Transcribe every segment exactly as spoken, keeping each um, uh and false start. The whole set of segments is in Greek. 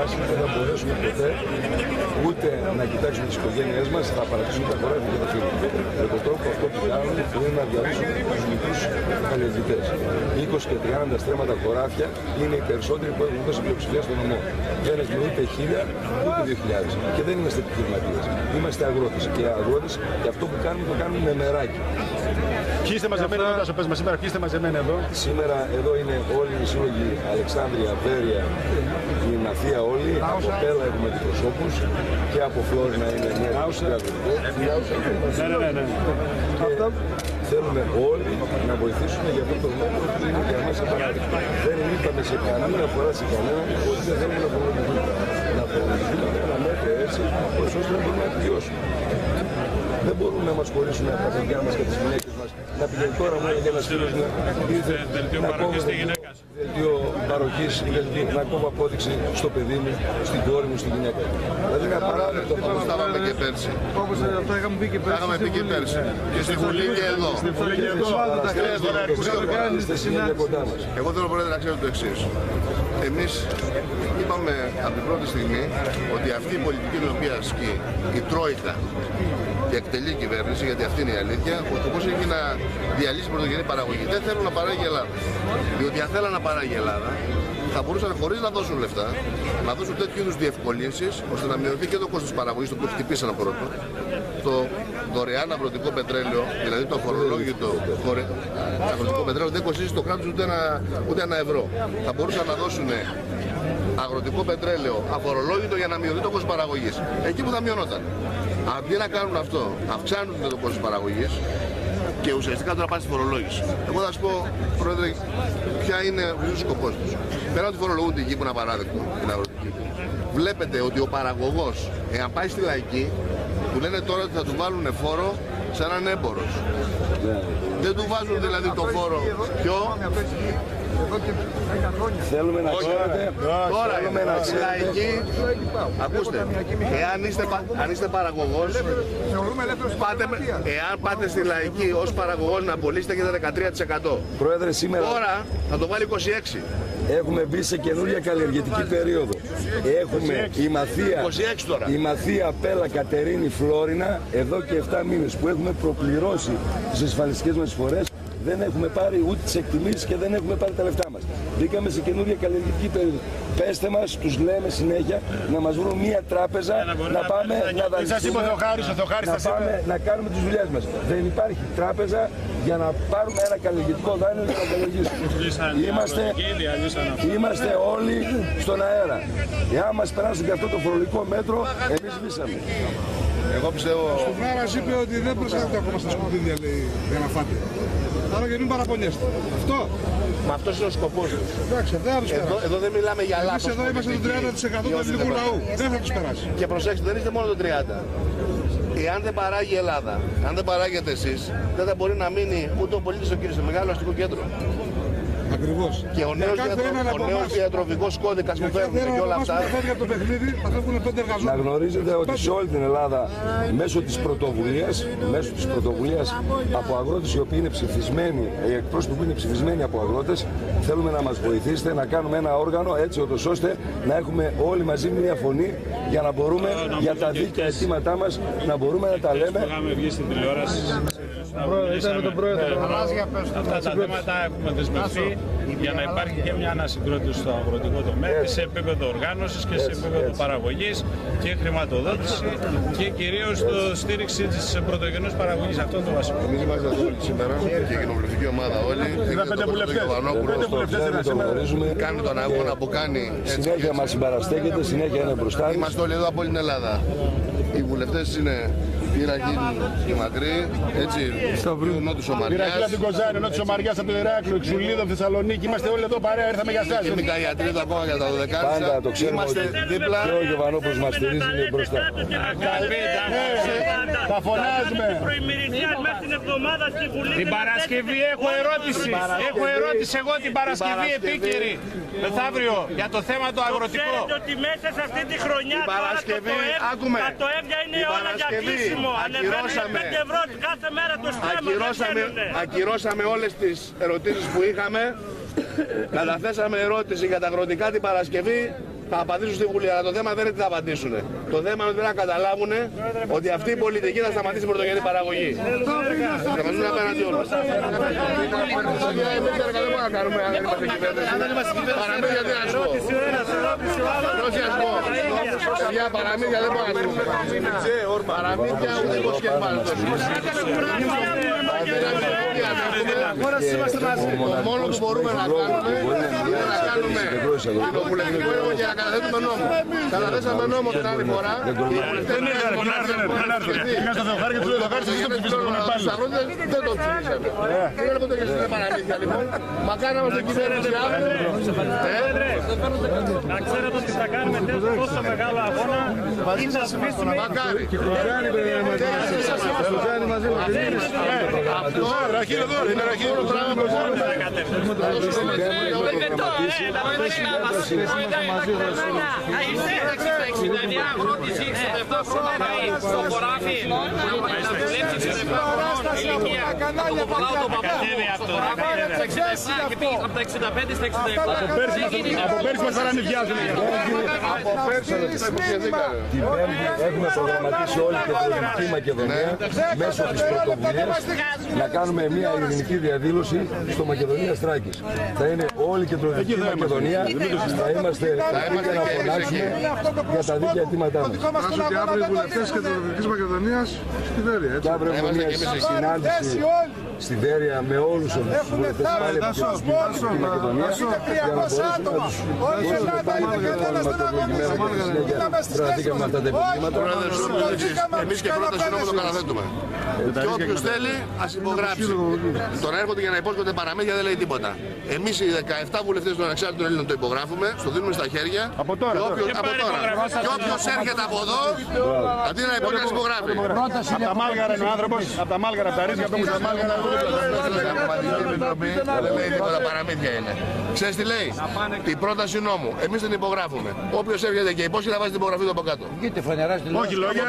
φτάσει, δεν θα μπορέσουμε ποτέ ούτε να κοιτάξουμε τις οικογένειές μας, θα παρατήσουμε τα χωράφια και τα φύλλα. Με τον τρόπο αυτό που κάνουν είναι να διαλύσουν τους μικρούς καλλιεργητές. είκοσι και τριάντα στρέμματα χωράφια είναι οι περισσότεροι που έχουν δώσει πλειοψηφία στον νομό. Δεν έχουμε ούτε χίλια ούτε δύο χιλιάδες. Και δεν είμαστε επιχειρηματίες. Είμαστε αγρότες. Και αγρότες και αυτό που κάνουμε το κάνουμε με μεράκι. Ποιοι είστε μαζεμένοι εδώ, θα πες μας σήμερα, ποιοι είστε μαζεμένοι εδώ. Σήμερα εδώ είναι όλοι οι σύλλογοι Αλεξάνδρεια, Βέρεια, η Αθία όλοι. Από Πέλα έχουμε αντιπροσώπους και από Φλόρινα είναι μια ναι, ναι, ναι. Θέλουμε όλοι να βοηθήσουμε για αυτό το μέτρο που είναι για μας απαραίτητο. Δεν είπαμε σε καμία φορά σε κανέναν ότι δεν θέλουμε να προλογηθούμε. Να προλογηθούμε ένα μέτρο έτσι, ώστε να μπορούμε να επιβιώσουμε. Δεν μπορούν να μας χωρίσουν από τα παιδιά μας και τις γυναίκες μας. Να πηγαίνει τώρα μόνο για ένας φίλος να ήρθε να κόβω δελτίο παροχής, να κόβω απόδειξη στο παιδί μου, στην κόρη μου, στη γυναίκα μου. Δηλαδή είναι απαράδεκτο. Όπως τα είχαμε και πέρσι. Όπως αυτό είχαμε πει και πέρσι. Είχαμε πει και πέρσι. Και στη Βουλή και εδώ. Στη Βουλή και εδώ. Εγώ θέλω πρόεδρε να ξέρω το εξής. Εμείς είπαμε από την πρώτη στιγμή ότι αυτή η πολιτική την οποία ασκεί η Τρόικα και εκτελεί η κυβέρνηση, γιατί αυτή είναι η αλήθεια, ο σκοπός έχει να διαλύσει πρωτογενή παραγωγή. Δεν θέλουν να παράγει η Ελλάδα. Διότι αν θέλουν να παράγει η Ελλάδα, θα μπορούσαν χωρίς να δώσουν λεφτά, να δώσουν τέτοιου είδους διευκολύνσεις, ώστε να μειωθεί και το κόστος της παραγωγής, το οποίο χτυπήσαν πρώτο. Το δωρεάν αγροτικό πετρέλαιο, δηλαδή το αφορολόγητο αγροτικό πετρέλαιο, δεν κοστίζει στο κράτος ούτε ένα, ούτε ένα ευρώ. Θα μπορούσαν να δώσουν αγροτικό πετρέλαιο αφορολόγητο για να μειωθεί το κόστος παραγωγής. Εκεί που θα μειωνόταν. Αντί να κάνουν αυτό, αυξάνουν το κόστος παραγωγής και ουσιαστικά τώρα πάνε στη φορολόγηση. Εγώ θα σου πω, πρόεδρε, ποια είναι ο σκοπός τους. Πέρα ότι φορολογούν την γη που είναι απαράδεκτο, την αγροτική. Βλέπετε ότι ο παραγωγός, εάν πάει στη λαϊκή, του λένε τώρα ότι θα του βάλουν φόρο σαν έναν έμπορος. Δεν του βάζουν δηλαδή το φόρο. Ποιο? Θέλουμε να ξέρετε, τώρα θέλουμε να στη λαϊκή, ακούστε, εάν είστε, αν είστε παραγωγός, πάτε, εάν πάτε στη λαϊκή ως παραγωγός να πωλήσετε και τα δεκατρία τοις εκατό. Πρόεδρε, σήμερα τώρα θα το βάλει είκοσι έξι τοις εκατό. Έχουμε μπει σε καινούργια καλλιεργητική περίοδο. Έχουμε η Μαθία, η Μαθία, Πέλα, Κατερίνη, Φλόρινα εδώ και επτά μήνες που έχουμε προπληρώσει τις ασφαλιστικές μας εισφορές. Δεν έχουμε πάρει ούτε τις εκτιμήσεις και δεν έχουμε πάρει τα λεφτά μας. Μπήκαμε σε καινούργια καλλιεργητική περίοδο. Πέστε μας, τους λέμε συνέχεια να μας βρουν μία τράπεζα, να πάμε να δανειστούμε, να πάμε να κάνουμε τις δουλειές μας. Δεν υπάρχει τράπεζα για να πάρουμε ένα καλλιεργητικό δάνειο και να καλλιεργήσουμε. Είμαστε, είμαστε όλοι στον αέρα. Εάν μας περάσουν και αυτό το φορολογικό μέτρο, εμείς λύσαμε. Εγώ πιστεύω... Στον Άρας είπε ότι δεν προσέχετε ακόμα στα σκουπίδια, λέει, για να φάτε. Άρα και μην παραπονιέστε. Αυτό. Μα αυτός είναι ο σκοπός τους. Εντάξει, δεν θα τους εδώ, περάσει. εδώ δεν μιλάμε για λάθος. Εμείς εδώ είμαστε το τριάντα τοις εκατό του ελληνικού λαού. Δεν θα τους περάσει. Και προσέξτε, δεν είστε μόνο το τριάντα τοις εκατό. Εάν δεν παράγει η Ελλάδα, αν δεν παράγετε εσείς, δεν θα μπορεί να μείνει ούτε ο πολίτης ο κύριος στο μεγάλο αστικό κέντρο. Ακριβώς. Και ο νέος, διατρο... ο νέος διατροφικός κώδικας που φέρνουν και όλα αυτά. Το παιχνίδι, να γνωρίζετε ότι σε όλη την Ελλάδα μέσω της πρωτοβουλίας, μέσω της πρωτοβουλίας από αγρότες οι οποίοι είναι ψηφισμένοι, οι εκπρόσωποι που είναι ψηφισμένοι από αγρότες, θέλουμε να μας βοηθήσετε να κάνουμε ένα όργανο έτσι ώστε να έχουμε όλοι μαζί μια φωνή για να μπορούμε για τα δίκαια αιτήματά μας να μπορούμε να τα λέμε. Ήταν με τον πρόεδρο. Αυτά τα θέματα έχουμε δεσμευτεί για να υπάρχει και μια ανασυγκρότηση στο αγροτικό τομέα και σε επίπεδο οργάνωσης και σε επίπεδο παραγωγής και χρηματοδότηση και κυρίως το στήριξη της πρωτογενούς παραγωγής. Αυτό είναι το βασικό. Εμείς είμαστε εδώ όλοι σήμερα και η κοινοβουλευτική ομάδα όλοι. Είδα πέντε βουλευτές. Πέντε βουλευτές κάνει τον αγώνα που κάνει. Συνέχεια μας συμπαραστέκεται, συνέχεια είναι μπροστά. Είμαστε όλοι εδώ από όλη την Ελλάδα. Οι βουλευτές είναι η Ραχίλ και Μακρύ, έτσι, ο Νότος ο Μαριάς. Η Ραχίλ από την Κοζάνη, ο Νότος ο Μαριάς από το Ηράκλειο, Εξουλίδο, Θεσσαλονίκη. Είμαστε όλοι εδώ παρέα, ήρθαμε για εσάς. Γενικά οι ατρίδα ακόμα για τα δωδεκάρισα. Πάντα το ξέρουμε είμαστε ότι δίπλα. Και ο Γιωβανόπουλος μας στηρίζει μπροστά. Τα φωνάζουμε. Την Παρασκευή έχω ερώτηση. Έχω ερώτηση εγώ την Παρασκευή επίκαιρη. Μεθαύριο για το θέμα το αγροτικό. Ξέρετε ότι μέσα σε αυτή τη χρονιά τα τοέμια είναι όλα για κλείσιμο. Ανεβαίνουν πέντε ευρώ κάθε μέρα το στρέμμα. Ακυρώσαμε όλες τις ερωτήσεις που είχαμε. Καταθέσαμε ερώτηση για τα αγροτικά την Παρασκευή. θα απαντήσουν στη Βουλή. Αλλά το θέμα δεν είναι τι θα απαντήσουν. Το θέμα είναι ότι δεν θα καταλάβουν ότι αυτή η πολιτική θα σταματήσει την πρωτογενή παραγωγή. Θα σταματήσουν απέναντι όλους. Δεν μπορούμε να κάνουμε αν δεν είμαστε κυβέρνηση. Παραμύθια τι να σου πω. Ρώσια σου πω. Για παραμύθια δεν μπορούμε να σου πω. Παραμύθια ούτε υποσχεσμάτων. Το μόνο που μπορούμε να κάνουμε είναι να κάνουμε το βουλευτικό έργο και να καταθέτουμε νόμο. Καταθέσαμε νόμο την άλλη φορά και οι βουλευτές δεν έρθουν. Τους αγρότες δεν το ψηφίσαμε. Δεν είναι ποτέ και στην παραμύθια λοιπόν. Μακάρι να είμαστε κυβέρνηση αύριο. Να ξέρετε ότι θα κάνουμε τόσο μεγάλο αγώνα ή θα σβήσουμε. Μακάρι. Αυτό είναι ραχίδωρο πράγμα που μπορούμε να κατευθύνουμε. Από πέρσι μας παρανυφιάζουν. Από πέρσι έχουμε προγραμματίσει όλη την Κεντροευρωπαϊκή Μακεδονία μέσω της πρωτοβουλίας να κάνουμε μια ειρηνική διαδήλωση στο Μακεδονία Στράκης. Θα είναι όλη η Κεντροευρωπαϊκή Μακεδονία, θα είμαστε εκεί να φωνάξουμε για τα δίκαια αιτήματά μας. Άσου και αύριο οι βουλευτές της Κεντροευρωπαϊκής Μακεδονίας στη Βέρεια, έτσι. Και αύριο έχουμε μια συνάντηση στη Βέρεια με όλους τους βουλευτές πάλι από την Κεντροευρωπαϊκή Μακεδονία για να μπορέσουμε να τους δώσουμε πάλι το ματολογημένο και τη συνέχεια βραδίκα με αυτά τα επιχειρήματα. Εμείς και πρόταση νόμου το καταθέτουμε. Και όποιος θέλει ας υπογράψει. Τώρα έρχονται για να υπόσχονται παραμύθια, δεν λέει τίποτα. Εμείς οι δεκαεπτά βουλευτές των ανεξάρτητων Ελλήνων το υπογράφουμε, στο δίνουμε στα χέρια. Από τώρα. Και όποιος έρχεται από εδώ, αντί να υπογράψει, υπογράφει. Από τα Μάλγαρα είναι ο άνθρωπος, από τα Μάλγαρα, από τα Ρίζια, από τα Μάλγαρα. Δεν λέει τίποτα, παραμύθια είναι. Ξέρεις τι λέει, η πρόταση νόμου. Εμείς την υπογράφουμε. Όποιος έρχεται και υπόσχει θα βάζει την υπογραφή του από κάτω. Όχι λόγια,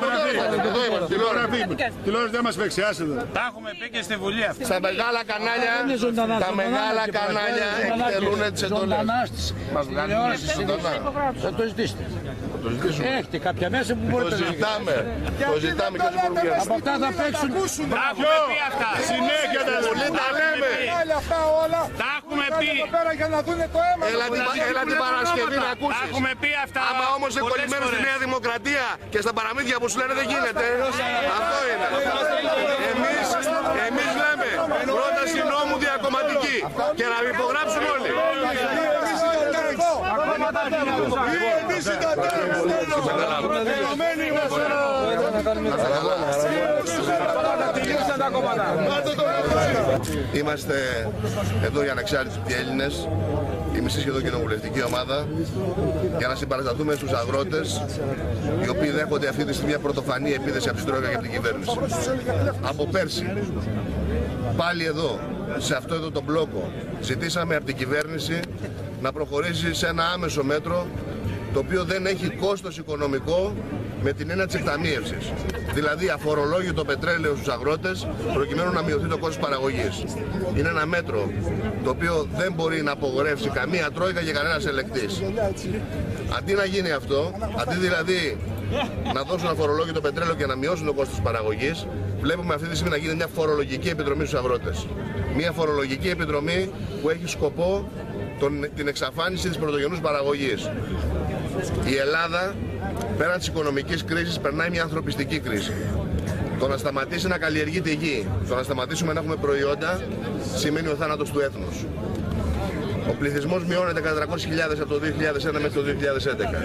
τηλεόραση δεν μας φεξιάσει εδώ. Τα έχουμε πει και στη Βουλή αυτή. Στα μεγάλα κανάλια, τα μεγάλα κανάλια εκτελούν τις εντολές. Μας βγάλουν ζωντανά. Θα το ζητήσετε. Το ζητήσουμε. Έχετε κάποια μέσα που μπορείτε Το να ζητάμε. Το ζητάμε και δεν μπορούμε από αυτά θα παίξουν. Τα έχουμε πει αυτά. Συνέχεια τα Πολύ τα λέμε. Τα έχουμε πει. Έλα την Παρασκευή να Τα ακούσεις. έχουμε πει αυτά. Άμα όμως είναι κολλημένο στη Νέα Δημοκρατία και στα παραμύθια που σου λένε δεν γίνεται. Αυτό είναι. Εμείς, εμείς λέμε πρόταση νόμου διακομματική και να υπογράψουν όλοι. Είμαστε εδώ για ανεξάρτητοι Έλληνες, η μισή σχεδόν κοινοβουλευτική ομάδα, για να συμπαρασταθούμε στους αγρότες, οι οποίοι δέχονται αυτή τη στιγμή μια πρωτοφανή επίθεση από την Τρόικα και από την κυβέρνηση. Από πέρσι, πάλι εδώ, σε αυτό εδώ το μπλόκο, ζητήσαμε από την κυβέρνηση να προχωρήσει σε ένα άμεσο μέτρο, το οποίο δεν έχει κόστος οικονομικό με την έννοια της εκταμείευσης. Δηλαδή αφορολόγητο πετρέλαιο στους αγρότες προκειμένου να μειωθεί το κόστος παραγωγής. Είναι ένα μέτρο το οποίο δεν μπορεί να απογορεύσει καμία τρόικα και κανένας ελεκτής. Αντί να γίνει αυτό, αντί δηλαδή να δώσουν αφορολόγητο πετρέλαιο και να μειώσουν το κόστος παραγωγής, βλέπουμε αυτή τη στιγμή να γίνει μια φορολογική επιδρομή στους αγρότες. Μια φορολογική επιδρομή που έχει σκοπό τον, την εξαφάνιση της πρωτογενούς παραγωγής. Η Ελλάδα, πέραν της οικονομικής κρίσης, περνάει μια ανθρωπιστική κρίση. Το να σταματήσει να καλλιεργεί τη γη, το να σταματήσουμε να έχουμε προϊόντα, σημαίνει ο θάνατος του έθνους. Ο πληθυσμός μειώνεται κατά τριακόσιες χιλιάδες από το δύο χιλιάδες ένα μέχρι το δύο χιλιάδες έντεκα.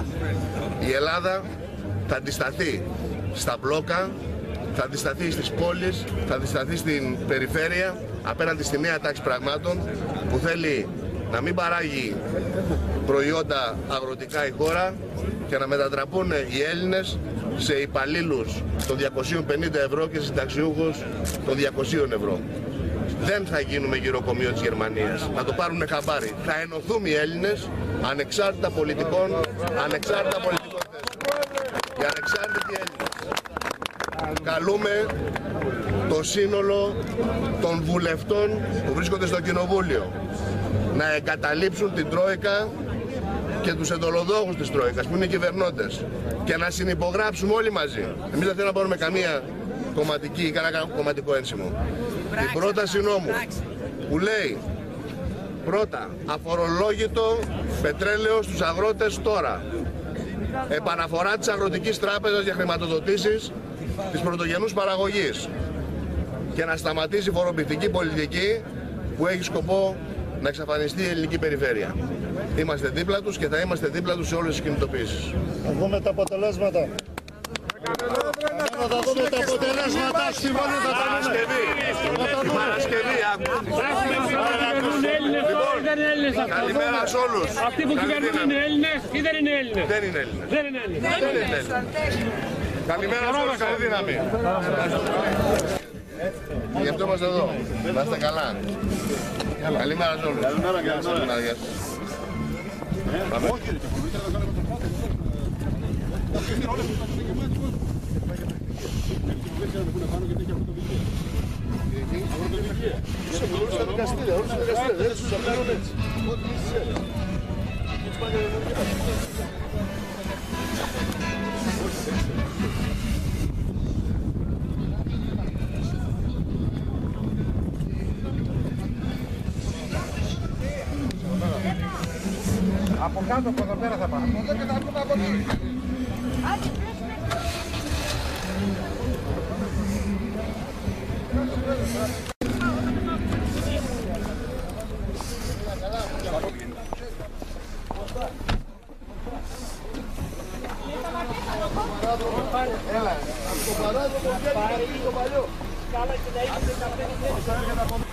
Η Ελλάδα θα αντισταθεί στα μπλόκα, θα αντισταθεί στις πόλεις, θα αντισταθεί στην περιφέρεια απέναντι στη νέα τάξη πραγμάτων που θέλει να μην παράγει προϊόντα αγροτικά η χώρα και να μετατραπούν οι Έλληνες σε υπαλλήλους των διακοσίων πενήντα ευρώ και συνταξιούχους των διακοσίων ευρώ. Δεν θα γίνουμε γυροκομείο της Γερμανίας. Να το πάρουν χαμπάρι. Θα ενωθούμε οι Έλληνες ανεξάρτητα πολιτικών, ανεξάρτητα πολιτικών θέσεων. Οι ανεξάρτητοι Έλληνες. Καλούμε το σύνολο των βουλευτών που βρίσκονται στο Κοινοβούλιο να εγκαταλείψουν την Τρόικα και τους εντολοδόχους της Τρόικας που είναι κυβερνώντες και να συνυπογράψουμε όλοι μαζί. Εμείς δεν θέλουμε να πάρουμε καμία κομματική ή κανένα κομματικό ένσημο. Την πρόταση νόμου που λέει πρώτα αφορολόγητο πετρέλαιο στους αγρότες τώρα. Επαναφορά της Αγροτικής Τράπεζας για χρηματοδοτήσεις της πρωτογενούς παραγωγής και να σταματήσει η φορομπηκτική πολιτική που έχει σκοπό να εξαφανιστεί η ελληνική περιφέρεια. Είμαστε δίπλα τους και θα είμαστε δίπλα τους σε όλες τις κινητοποιήσεις. Θα δούμε τα αποτελέσματα. Θα δούμε τα αποτελέσματα. Παρασκευή. Παρασκευή. Καλημέρα σε όλους. Αυτοί που κυβερνούν είναι Έλληνες ή δεν είναι Έλληνες? Δεν είναι Έλληνες. Δεν είναι Έλληνες. Καλημέρα σε όλους. Καλή δύναμη. Γι' αυτό είμαστε εδώ. Να είστε καλά. Καλημέρα σε όλους. Καλημέρα. Όλους τα δικαστήρια, όλους τα δικαστήρια, έτσι τους απλώνουν έτσι. Ό,τι είσαι. Από κάτω από εδώ πέρα θα πάμε. Από εδώ και θα πούμε από εδώ. Έλα, το παράδειγμα το παλιό. Καλά και να είσαι